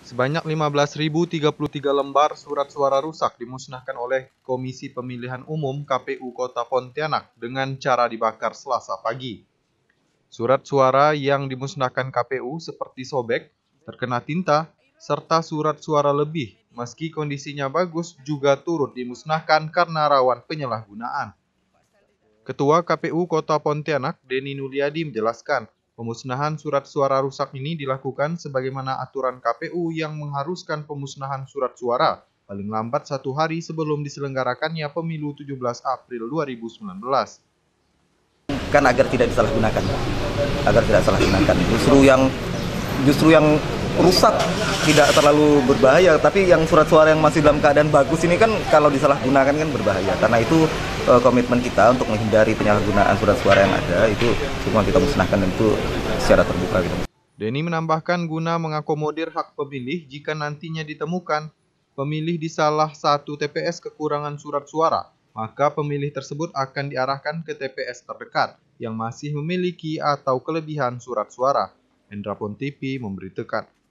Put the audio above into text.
Sebanyak 15.033 lembar surat suara rusak dimusnahkan oleh Komisi Pemilihan Umum KPU Kota Pontianak dengan cara dibakar Selasa pagi. Surat suara yang dimusnahkan KPU seperti sobek, terkena tinta, serta surat suara lebih, meski kondisinya bagus, juga turut dimusnahkan karena rawan penyalahgunaan. Ketua KPU Kota Pontianak, Denny Nuliadi menjelaskan, pemusnahan surat suara rusak ini dilakukan sebagaimana aturan KPU yang mengharuskan pemusnahan surat suara paling lambat 1 hari sebelum diselenggarakannya pemilu 17 April 2019. Kan agar tidak disalahgunakan, Justru yang rusak tidak terlalu berbahaya, tapi yang surat suara yang masih dalam keadaan bagus ini kan kalau disalahgunakan kan berbahaya. Karena itu komitmen kita untuk menghindari penyalahgunaan surat suara yang ada itu semua kita musnahkan dan itu secara terbuka gitu. Denny menambahkan guna mengakomodir hak pemilih jika nantinya ditemukan pemilih di salah satu TPS kekurangan surat suara, maka pemilih tersebut akan diarahkan ke TPS terdekat yang masih memiliki atau kelebihan surat suara. Hendra Pontipi memberitakan.